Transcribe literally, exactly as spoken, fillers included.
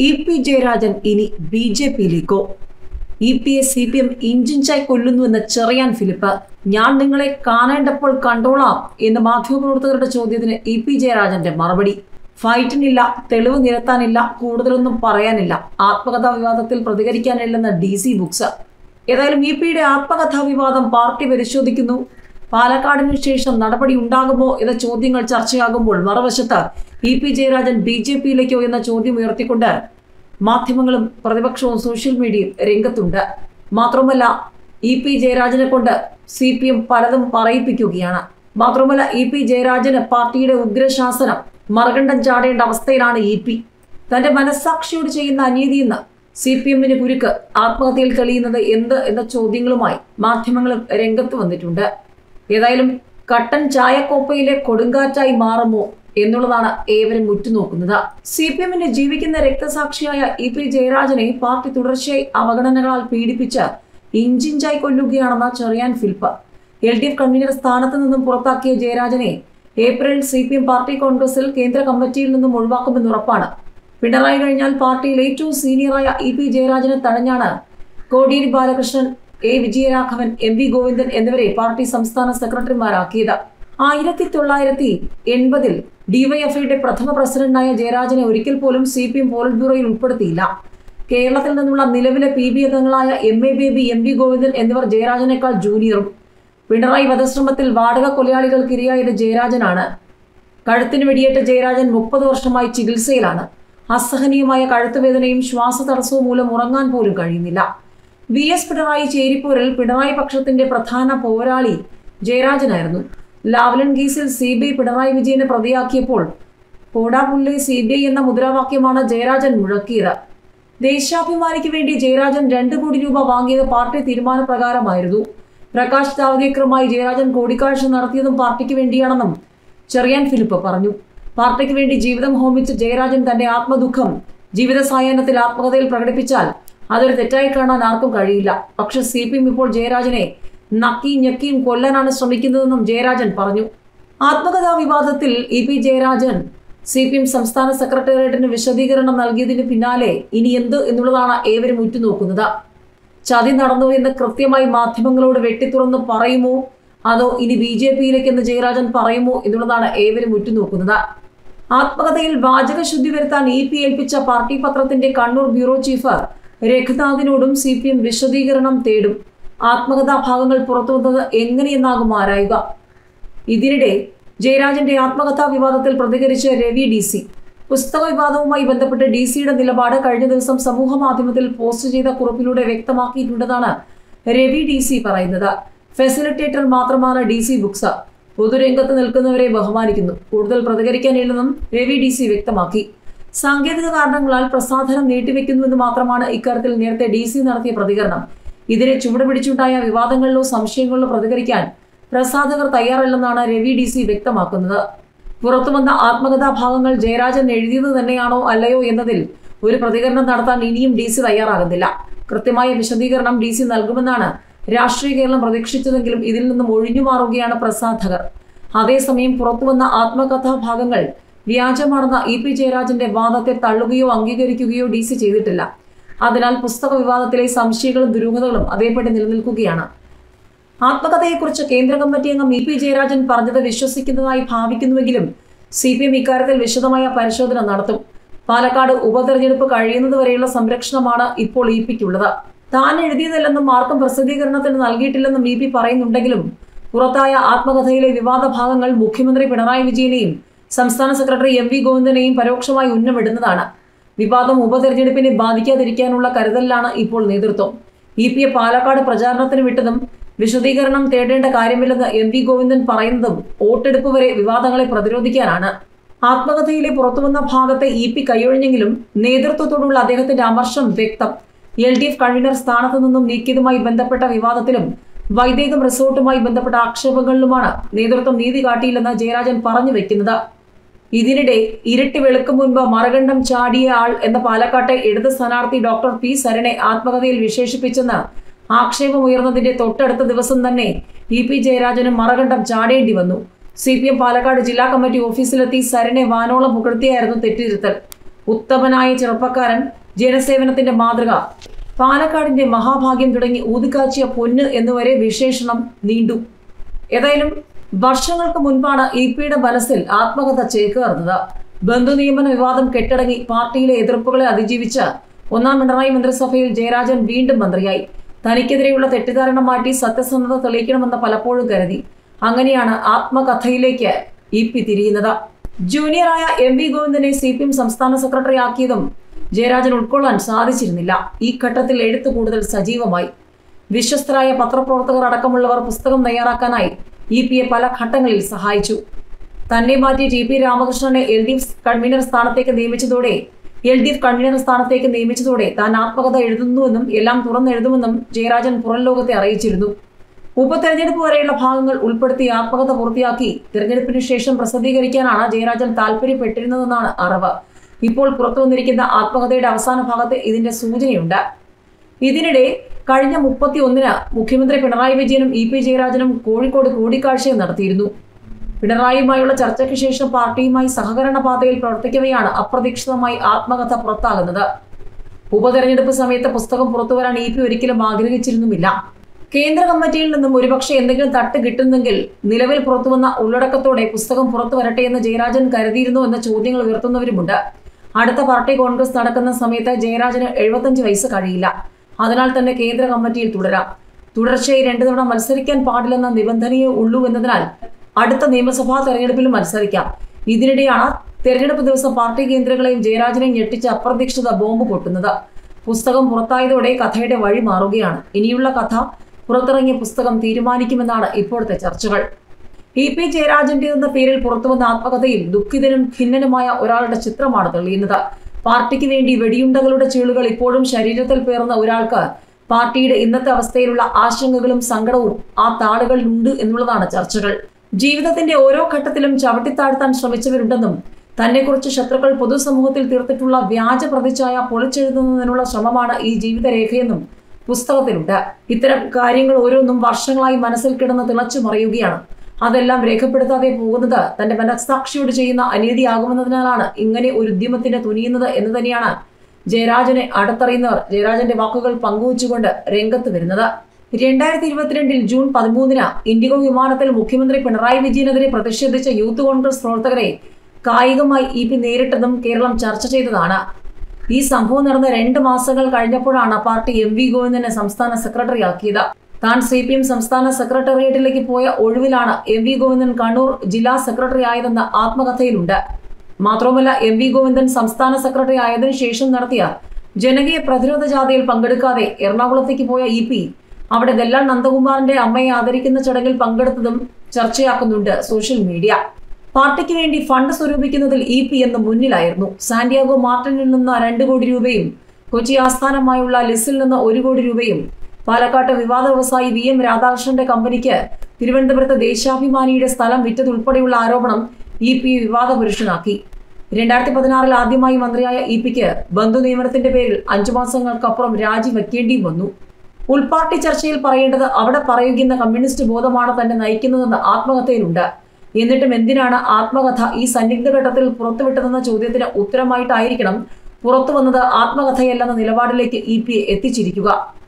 E P Jayarajan ഇനി B J പിയിലേക്കോ? E പിയെ സി പി എം ഇഞ്ചിഞ്ചായി കൊല്ലുന്നുവെന്ന് ചെറിയാൻ ഫിലിപ്പ്. ഞാൻ നിങ്ങളെ കാണേണ്ടപ്പോൾ കണ്ടോളാം എന്ന് മാധ്യമപ്രവർത്തകരുടെ ചോദ്യത്തിന് ഇ പി ജയരാജന്റെ മറുപടി: ഫൈറ്റിനില്ല, തെളിവ് നിരത്താനില്ല, കൂടുതലൊന്നും പറയാനില്ല, ആത്മകഥാ വിവാദത്തിൽ പ്രതികരിക്കാനില്ലെന്ന് ഡി സി ബുക്സ്. ഏതായാലും ഇ പിയുടെ ആത്മകഥാ വിവാദം പാർട്ടി പരിശോധിക്കുന്നു. പാലക്കാടിന് ശേഷം നടപടി ഉണ്ടാകുമോ എന്ന ചോദ്യങ്ങൾ ചർച്ചയാകുമ്പോൾ മറുവശത്ത് E P Jayarajan B J പിയിലേക്കോ എന്ന ചോദ്യം ഉയർത്തിക്കൊണ്ട് മാധ്യമങ്ങളും പ്രതിപക്ഷവും സോഷ്യൽ മീഡിയയിൽ രംഗത്തുണ്ട്. മാത്രമല്ല, ഇ പി ജയരാജനെ കൊണ്ട് സി പി എം പലതും പറയിപ്പിക്കുകയാണ്. മാത്രമല്ല, ഇ പി ജയരാജന് പാർട്ടിയുടെ ഉഗ്രശാസനം മറുകണ്ഠം ചാടേണ്ട അവസ്ഥയിലാണ് ഇ പി. തന്റെ മനസ്സാക്ഷിയോട് ചെയ്യുന്ന അനീതിയെന്ന് സി പി എമ്മിന് കുരുക്ക് ആത്മഹത്യയിൽ തെളിയുന്നത് എന്ത് എന്ന ചോദ്യങ്ങളുമായി മാധ്യമങ്ങളും രംഗത്ത് വന്നിട്ടുണ്ട്. ഏതായാലും കട്ടൻ ചായക്കോപ്പയിലെ കൊടുങ്കാറ്റായി മാറുമോ എന്നുള്ളതാണ് ഏവരും ഉറ്റുനോക്കുന്നത്. സി പി എമ്മിന്റെ ജീവിക്കുന്ന രക്തസാക്ഷിയായ ഇ പി ജയരാജനെ പാർട്ടി തുടർച്ചയായി അവഗണനകളാൽ പീഡിപ്പിച്ച് ഇഞ്ചിഞ്ചായി കൊല്ലുകയാണെന്ന് Cherian Philip. L D F convener സ്ഥാനത്ത് നിന്നും പുറത്താക്കിയ ജയരാജനെ ഏപ്രിലിൽ സി പി എം പാർട്ടി കോൺഗ്രസിൽ കേന്ദ്ര കമ്മിറ്റിയിൽ നിന്നും ഒഴിവാക്കുമെന്ന് ഉറപ്പാണ്. പിണറായി കഴിഞ്ഞാൽ പാർട്ടിയിൽ ഏറ്റവും സീനിയറായ ഇ പി ജയരാജനെ തടഞ്ഞാണ് Kodiyeri Balakrishnan, A Vijayaraghavan, M V Govindan എന്നിവരെ പാർട്ടി സംസ്ഥാന സെക്രട്ടറിമാരാക്കിയത്. ആയിരത്തി തൊള്ളായിരത്തി എൺപതിൽ ഡിവൈഎഫ്ഐയുടെ പ്രഥമ പ്രസിഡന്റായ ജയരാജനെ ഒരിക്കൽ പോലും സി പി എം പോളിറ്റ് ബ്യൂറോയിൽ ഉൾപ്പെടുത്തിയില്ല. കേരളത്തിൽ നിന്നുള്ള നിലവിലെ പി ബി അംഗങ്ങളായ M A Baby, M V Govindan എന്നിവർ ജയരാജനേക്കാൾ ജൂനിയറും. പിണറായി വധശ്രമത്തിൽ വാടക കൊലയാളികൾക്ക് ഇരയായത് ജയരാജനാണ്. കഴുത്തിന് വെടിയേറ്റ ജയരാജൻ മുപ്പത് വർഷമായി ചികിത്സയിലാണ്. അസഹനീയമായ കഴുത്തുവേദനയും ശ്വാസതടസ്സവും മൂലം ഉറങ്ങാൻ പോലും കഴിയുന്നില്ല. വി എസ് പിണറായി ചേരിപ്പോരിൽ പിണറായി പക്ഷത്തിന്റെ പ്രധാന പോരാളി ജയരാജനായിരുന്നു. ലാവ്ലിൻ കേസിൽ സി ബി ഐ പിണറായി വിജയനെ പ്രതിയാക്കിയപ്പോൾ പോടാ പുള്ളേ സി ബി ഐ എന്ന മുദ്രാവാക്യമാണ് ജയരാജൻ മുഴക്കിയത്. ദേശാഭിമാനിക്ക് വേണ്ടി ജയരാജൻ രണ്ട് കോടി രൂപ വാങ്ങിയത് പാർട്ടി തീരുമാനപ്രകാരമായിരുന്നു. പ്രകാശ് ജാവ്ദേക്കറുമായി ജയരാജൻ കൂടിക്കാഴ്ച നടത്തിയതും പാർട്ടിക്ക് വേണ്ടിയാണെന്നും ചെറിയാൻ ഫിലിപ്പ് പറഞ്ഞു. പാർട്ടിക്ക് വേണ്ടി ജീവിതം ഹോമിച്ച ജയരാജൻ തന്റെ ആത്മദുഃഖം ജീവിത സായാഹ്നത്തിൽ ആത്മകഥയിൽ പ്രകടിപ്പിച്ചാൽ അതൊരു തെറ്റായി കാണാൻ ആർക്കും കഴിയില്ല. പക്ഷെ സി പി എം ഇപ്പോൾ ജയരാജനെ നക്കിയും ഞെക്കിയും കൊല്ലാനാണ് ശ്രമിക്കുന്നതെന്നും ജയരാജൻ പറഞ്ഞു. ആത്മകഥാ വിവാദത്തിൽ E P Jayarajan C P M സംസ്ഥാന സെക്രട്ടേറിയറ്റിന് വിശദീകരണം നൽകിയതിന് പിന്നാലെ ഇനി എന്ത് എന്നുള്ളതാണ് ഏവരും ഉറ്റുനോക്കുന്നത്. ചതി നടന്നു എന്ന് കൃത്യമായി മാധ്യമങ്ങളോട് വെട്ടിത്തുറന്ന് പറയുമോ, അതോ ഇനി ബി ജെ പിയിലേക്കെന്ന് ജയരാജൻ പറയുമോ എന്നുള്ളതാണ് ഏവരും ഉറ്റുനോക്കുന്നത്. ആത്മകഥയിൽ വാചകശുദ്ധി വരുത്താൻ ഇ പി ഏൽപ്പിച്ച പാർട്ടി പത്രത്തിന്റെ കണ്ണൂർ ബ്യൂറോ ചീഫ് രഘുനാഥിനോടും സി പി എം വിശദീകരണം തേടും. ആത്മകഥാ ഭാഗങ്ങൾ പുറത്തുവന്നത് എങ്ങനെയെന്നാകും ആരായുക. ഇതിനിടെ ജയരാജന്റെ ആത്മകഥാ വിവാദത്തിൽ പ്രതികരിച്ച രവി ഡി സി. പുസ്തക വിവാദവുമായി ബന്ധപ്പെട്ട് ഡി സിയുടെ നിലപാട് കഴിഞ്ഞ ദിവസം സമൂഹ മാധ്യമത്തിൽ പോസ്റ്റ് ചെയ്ത കുറിപ്പിലൂടെ വ്യക്തമാക്കിയിട്ടുണ്ടെന്നാണ് രവി ഡി സി പറയുന്നത്. ഫെസിലിറ്റേറ്റർ മാത്രമാണ് ഡി സി ബുക്സ്. പൊതുരംഗത്ത് നിൽക്കുന്നവരെ ബഹുമാനിക്കുന്നു. കൂടുതൽ പ്രതികരിക്കാനില്ലെന്നും രവി ഡി സി വ്യക്തമാക്കി. സാങ്കേതിക കാരണങ്ങളാൽ പ്രസാധനം നീട്ടിവെക്കുന്നുവെന്ന് മാത്രമാണ് ഇക്കാര്യത്തിൽ നേരത്തെ ഡി സി നടത്തിയ പ്രതികരണം. ഇതിനെ ചുവടുപിടിച്ചുണ്ടായ വിവാദങ്ങളിലോ സംശയങ്ങളിലോ പ്രതികരിക്കാൻ പ്രസാധകർ തയ്യാറല്ലെന്നാണ് രവി ഡി സി വ്യക്തമാക്കുന്നത്. പുറത്തുവന്ന ആത്മകഥാ ഭാഗങ്ങൾ ജയരാജൻ എഴുതിയത് തന്നെയാണോ അല്ലയോ എന്നതിൽ ഒരു പ്രതികരണം നടത്താൻ ഇനിയും ഡി സി തയ്യാറാകുന്നില്ല. കൃത്യമായ വിശദീകരണം ഡി സി നൽകുമെന്നാണ് രാഷ്ട്രീയ കേരളം പ്രതീക്ഷിച്ചതെങ്കിലും ഇതിൽ നിന്നും ഒഴിഞ്ഞു മാറുകയാണ് പ്രസാധകർ. അതേസമയം പുറത്തുവന്ന ആത്മകഥാ ഭാഗങ്ങൾ വ്യാജമാണെന്ന ഇ പി ജയരാജന്റെ വാദത്തെ തള്ളുകയോ അംഗീകരിക്കുകയോ ഡി സി ചെയ്തിട്ടില്ല. അതിനാൽ പുസ്തക വിവാദത്തിലെ സംശയങ്ങളും ദുരൂഹതകളും അതേപടി നിലനിൽക്കുകയാണ്. ആത്മകഥയെക്കുറിച്ച് കേന്ദ്ര കമ്മിറ്റി അംഗം ഇ പി ജയരാജൻ പറഞ്ഞത് വിശ്വസിക്കുന്നതായി ഭാവിക്കുന്നുവെങ്കിലും സി പി എം ഇക്കാര്യത്തിൽ വിശദമായ പരിശോധന നടത്തും. പാലക്കാട് ഉപതെരഞ്ഞെടുപ്പ് കഴിയുന്നതുവരെയുള്ള സംരക്ഷണമാണ് ഇപ്പോൾ ഇ പിക്കുള്ളത്. താൻ എഴുതിയതല്ലെന്നും ആർക്കും പ്രസിദ്ധീകരണത്തിന് നൽകിയിട്ടില്ലെന്നും ഇ പി പറയുന്നുണ്ടെങ്കിലും പുറത്തായ ആത്മകഥയിലെ വിവാദ ഭാഗങ്ങൾ മുഖ്യമന്ത്രി പിണറായി വിജയനെയും സംസ്ഥാന സെക്രട്ടറി എം വി ഗോവിന്ദനെയും പരോക്ഷമായി ഉന്നമിടുന്നതാണ്. വിവാദം ഉപതെരഞ്ഞെടുപ്പിനെ ബാധിക്കാതിരിക്കാനുള്ള കരുതലിലാണ് ഇപ്പോൾ നേതൃത്വം. ഇ പിയെ പാലക്കാട് പ്രചാരണത്തിന് വിട്ടതും വിശദീകരണം തേടേണ്ട കാര്യമില്ലെന്ന് എം വി ഗോവിന്ദൻ പറയുന്നതും വോട്ടെടുപ്പ് വരെ വിവാദങ്ങളെ പ്രതിരോധിക്കാനാണ്. ആത്മകഥയിലെ പുറത്തുവന്ന ഭാഗത്തെ ഇ പി കൈയൊഴിഞ്ഞെങ്കിലും നേതൃത്വത്തോടുള്ള അദ്ദേഹത്തിന്റെ അമർഷം വ്യക്തം. എൽ ഡി എഫ് കൺവീനർ സ്ഥാനത്ത് നിന്നും നീക്കിയതുമായി ബന്ധപ്പെട്ട വിവാദത്തിലും വൈദേകം റിസോർട്ടുമായി ബന്ധപ്പെട്ട ആക്ഷേപങ്ങളിലുമാണ് നേതൃത്വം നീതി കാട്ടിയില്ലെന്ന് ജയരാജൻ പറഞ്ഞു വെക്കുന്നത്. ഇതിനിടെ ഇരട്ടി വെളുക്കും മുൻപ് മറുകണ്ഠം ചാടിയ ആൾ എന്ന പാലക്കാട്ടെ ഇടത് സ്ഥാനാർത്ഥി ഡോക്ടർ പി സരണെ ആത്മകഥയിൽ വിശേഷിപ്പിച്ചെന്ന് ആക്ഷേപമുയർന്നതിന്റെ തൊട്ടടുത്ത ദിവസം തന്നെ ഇ പി ജയരാജനും മറുകണ്ഠം ചാടേണ്ടി വന്നു. സി പി എം പാലക്കാട് ജില്ലാ കമ്മിറ്റി ഓഫീസിലെത്തി സരനെ വാനോളം പുകഴ്ത്തിയായിരുന്നു തെറ്റിരുത്തൽ. ഉത്തമനായ ചെറുപ്പക്കാരൻ, ജനസേവനത്തിന്റെ മാതൃക, പാലക്കാടിന്റെ മഹാഭാഗ്യം തുടങ്ങി ഊതിക്കാച്ചിയ പൊന്ന് എന്നുവരെ വിശേഷണം നീണ്ടു. ഏതായാലും വർഷങ്ങൾക്ക് മുൻപാണ് ഇ പിയുടെ മനസ്സിൽ ആത്മകഥ ചേക്കേറുന്നത്. ബന്ധു നിയമന വിവാദം കെട്ടടങ്ങി പാർട്ടിയിലെ എതിർപ്പുകളെ അതിജീവിച്ച് ഒന്നാം പിണറായി മന്ത്രിസഭയിൽ ജയരാജൻ വീണ്ടും മന്ത്രിയായി. തനിക്കെതിരെയുള്ള തെറ്റിദ്ധാരണ മാറ്റി സത്യസന്ധത തെളിയിക്കണമെന്ന് പലപ്പോഴും കരുതി. അങ്ങനെയാണ് ആത്മകഥയിലേക്ക് ഇ പി തിരിയുന്നത്. ജൂനിയറായ എം വി ഗോവിന്ദനെ സി പി എം സംസ്ഥാന സെക്രട്ടറി ആക്കിയതും ജയരാജൻ ഉൾക്കൊള്ളാൻ സാധിച്ചിരുന്നില്ല. ഈ ഘട്ടത്തിൽ എഴുത്ത് കൂടുതൽ സജീവമായി. വിശ്വസ്തരായ പത്രപ്രവർത്തകർ അടക്കമുള്ളവർ പുസ്തകം തയ്യാറാക്കാനായി ഇ പിയെ പല ഘട്ടങ്ങളിൽ സഹായിച്ചു. തന്നെ മാറ്റി ടി പി രാമകൃഷ്ണനെ എൽ ഡി എഫ് കൺവീനർ സ്ഥാനത്തേക്ക് നിയമിച്ചതോടെ എൽ ഡി എഫ് കൺവീനർ സ്ഥാനത്തേക്ക് നിയമിച്ചതോടെ താൻ ആത്മകഥ എഴുതുന്നുവെന്നും എല്ലാം തുറന്നെഴുതുമെന്നും ജയരാജൻ പുറം ലോകത്തെ അറിയിച്ചിരുന്നു. ഉപതെരഞ്ഞെടുപ്പ് വരെയുള്ള ഭാഗങ്ങൾ ഉൾപ്പെടുത്തി ആത്മകഥ പൂർത്തിയാക്കി തിരഞ്ഞെടുപ്പിന് ശേഷം പ്രസിദ്ധീകരിക്കാനാണ് ജയരാജൻ താല്പര്യപ്പെട്ടിരുന്നതെന്നാണ് അറിവ്. ഇപ്പോൾ പുറത്തു വന്നിരിക്കുന്ന ആത്മകഥയുടെ അവസാന ഭാഗത്ത് ഇതിന്റെ സൂചനയുണ്ട്. ഇതിനിടെ കഴിഞ്ഞ മുപ്പത്തി ഒന്നിന് മുഖ്യമന്ത്രി പിണറായി വിജയനും ഇ പി ജയരാജനും കോഴിക്കോട് കൂടിക്കാഴ്ചയും നടത്തിയിരുന്നു. പിണറായിയുമായുള്ള ചർച്ചയ്ക്ക് ശേഷം പാർട്ടിയുമായി സഹകരണ പാതയിൽ പ്രവർത്തിക്കവെയാണ് അപ്രതീക്ഷിതമായി ആത്മകഥ പുറത്താകുന്നത്. ഉപതെരഞ്ഞെടുപ്പ് സമയത്ത് പുസ്തകം പുറത്തുവരാൻ ഇ പി ഒരിക്കലും ആഗ്രഹിച്ചിരുന്നുമില്ല. കേന്ദ്ര കമ്മിറ്റിയിൽ നിന്നും ഒരുപക്ഷെ എന്തെങ്കിലും തട്ട് കിട്ടുന്നെങ്കിൽ നിലവിൽ പുറത്തുവന്ന ഉള്ളടക്കത്തോടെ പുസ്തകം പുറത്തു വരട്ടെ എന്ന് ജയരാജൻ കരുതിയിരുന്നു എന്ന ചോദ്യങ്ങൾ ഉയർത്തുന്നവരുമുണ്ട്. അടുത്ത പാർട്ടി കോൺഗ്രസ് നടക്കുന്ന സമയത്ത് ജയരാജന് എഴുപത്തഞ്ച് വയസ്സ് കഴിയില്ല. അതിനാൽ തന്നെ കേന്ദ്ര കമ്മിറ്റിയിൽ തുടരാം. തുടർച്ചയായി രണ്ടു തവണ മത്സരിക്കാൻ പാടില്ലെന്ന നിബന്ധനയേ ഉള്ളൂ എന്നതിനാൽ അടുത്ത നിയമസഭാ തെരഞ്ഞെടുപ്പിലും മത്സരിക്കാം. ഇതിനിടെയാണ് തെരഞ്ഞെടുപ്പ് ദിവസം പാർട്ടി കേന്ദ്രങ്ങളെയും ജയരാജനെയും ഞെട്ടിച്ച അപ്രതീക്ഷിത ബോംബ് പൊട്ടുന്നത്. പുസ്തകം പുറത്തായതോടെ കഥയുടെ വഴി മാറുകയാണ്. ഇനിയുള്ള കഥ പുറത്തിറങ്ങിയ പുസ്തകം തീരുമാനിക്കുമെന്നാണ് ഇപ്പോഴത്തെ ചർച്ചകൾ. ഇ പി ജയരാജന്റെ എന്ന പേരിൽ പുറത്തുവന്ന ആത്മകഥയിൽ ദുഃഖിതനും ഖിന്നനുമായ ഒരാളുടെ ചിത്രമാണ് തെളിയുന്നത്. പാർട്ടിക്ക് വേണ്ടി വെടിയുണ്ടകളുടെ ചീളുകൾ ഇപ്പോഴും ശരീരത്തിൽ പേർന്ന ഒരാൾക്ക് പാർട്ടിയുടെ ഇന്നത്തെ അവസ്ഥയിലുള്ള ആശങ്കകളും സങ്കടവും ആ താളുകളിലുണ്ട് എന്നുള്ളതാണ് ചർച്ചകൾ. ജീവിതത്തിന്റെ ഓരോ ഘട്ടത്തിലും ചവിട്ടിത്താഴ്ത്താൻ ശ്രമിച്ചവരുണ്ടെന്നും തന്നെക്കുറിച്ച് ശത്രുക്കൾ പൊതുസമൂഹത്തിൽ തീർത്തിട്ടുള്ള വ്യാജ പ്രതിച്ഛായ പൊളിച്ചെഴുതുന്നതിനുള്ള ശ്രമമാണ് ഈ ജീവിതരേഖയെന്നും പുസ്തകത്തിലുണ്ട്. ഇത്തരം കാര്യങ്ങൾ ഓരോന്നും വർഷങ്ങളായി മനസ്സിൽ കിടന്ന് തിളച്ചു മറിയുകയാണ്. അതെല്ലാം രേഖപ്പെടുത്താതെ പോകുന്നത് തന്റെ മനസ്സാക്ഷിയോട് ചെയ്യുന്ന അനീതിയാകുമെന്നതിനാലാണ് ഇങ്ങനെ ഒരു ഉദ്യമത്തിന് തുനിയുന്നത് എന്ന് തന്നെയാണ് ജയരാജനെ അടുത്തറിയുന്നവർ ജയരാജന്റെ വാക്കുകൾ പങ്കുവച്ചുകൊണ്ട് രംഗത്ത് വരുന്നത്. രണ്ടായിരത്തി ഇരുപത്തിരണ്ടിൽ ജൂൺ പതിമൂന്നിന് ഇൻഡിഗോ വിമാനത്തിൽ മുഖ്യമന്ത്രി പിണറായി വിജയനെതിരെ പ്രതിഷേധിച്ച യൂത്ത് കോൺഗ്രസ് പ്രവർത്തകരെ കായികമായി ഇ പി നേരിട്ടതും കേരളം ചർച്ച ചെയ്തതാണ്. ഈ സംഭവം നടന്ന രണ്ട് മാസങ്ങൾ കഴിഞ്ഞപ്പോഴാണ് പാർട്ടി എം വി ഗോവിന്ദനെ സംസ്ഥാന സെക്രട്ടറി ആക്കിയത്. താൻ സി പി എം സംസ്ഥാന സെക്രട്ടേറിയറ്റിലേക്ക് പോയ ഒഴിവിലാണ് എം വി ഗോവിന്ദൻ കണ്ണൂർ ജില്ലാ സെക്രട്ടറി ആയതെന്ന് ആത്മകഥയിലുണ്ട്. മാത്രവുമല്ല, എം വി ഗോവിന്ദൻ സംസ്ഥാന സെക്രട്ടറി ആയതിനു ശേഷം നടത്തിയ ജനകീയ പ്രതിരോധ ജാഥയിൽ പങ്കെടുക്കാതെ എറണാകുളത്തേക്ക് പോയ ഇ പി അവിടെ ദല്ലാൽ നന്ദകുമാറിന്റെ അമ്മയെ ആദരിക്കുന്ന ചടങ്ങിൽ പങ്കെടുത്തതും ചർച്ചയാക്കുന്നുണ്ട് സോഷ്യൽ മീഡിയ. പാർട്ടിക്ക് വേണ്ടി ഫണ്ട് സ്വരൂപിക്കുന്നതിൽ ഇ പി എന്ന് മുന്നിലായിരുന്നു. സാന്റിയാഗോ മാർട്ടിനിൽ നിന്ന് രണ്ട് കോടി രൂപയും കൊച്ചി ആസ്ഥാനമായുള്ള ലിസിൽ നിന്ന് ഒരു കോടി രൂപയും പാലക്കാട്ട് വിവാദ വ്യവസായി വി എം രാധാകൃഷ്ണന്റെ കമ്പനിക്ക് തിരുവനന്തപുരത്ത് ദേശാഭിമാനിയുടെ സ്ഥലം വിറ്റതുൾപ്പെടെയുള്ള ആരോപണം ഇ പി വിവാദ പുരുഷനാക്കി. രണ്ടായിരത്തി പതിനാറിൽ ആദ്യമായി മന്ത്രിയായ ഇ പിക്ക് ബന്ധു നിയമനത്തിന്റെ പേരിൽ അഞ്ചു മാസങ്ങൾക്കപ്പുറം രാജിവെക്കേണ്ടിയും വന്നു. ഉൾപാർട്ടി ചർച്ചയിൽ പറയേണ്ടത് അവിടെ പറയുന്ന കമ്മ്യൂണിസ്റ്റ് ബോധമാണ് തന്നെ നയിക്കുന്നതെന്ന് ആത്മകഥയിലുണ്ട്. എന്നിട്ടും എന്തിനാണ് ആത്മകഥ ഈ സന്നിഗ്ധ ഘട്ടത്തിൽ പുറത്തുവിട്ടതെന്ന ചോദ്യത്തിന് ഉത്തരമായിട്ടായിരിക്കണം പുറത്തു വന്നത് ആത്മകഥയല്ലെന്ന നിലപാടിലേക്ക് ഇ പി എത്തിച്ചിരിക്കുക.